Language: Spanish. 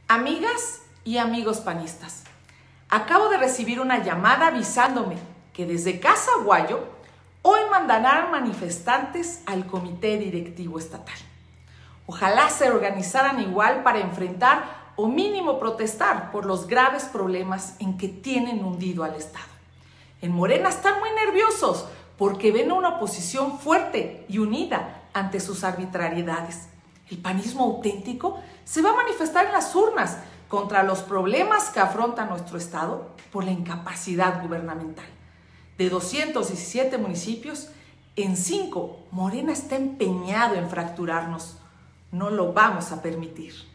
Amigas y amigos panistas, acabo de recibir una llamada avisándome que desde Casa Aguayo hoy mandarán manifestantes al comité directivo estatal. Ojalá se organizaran igual para enfrentar o mínimo protestar por los graves problemas en que tienen hundido al Estado. En Morena están muy nerviosos porque ven una oposición fuerte y unida ante sus arbitrariedades. El panismo auténtico se va a manifestar en las urnas contra los problemas que afronta nuestro Estado por la incapacidad gubernamental. De 217 municipios, en 5 Morena está empeñado en fracturarnos. No lo vamos a permitir.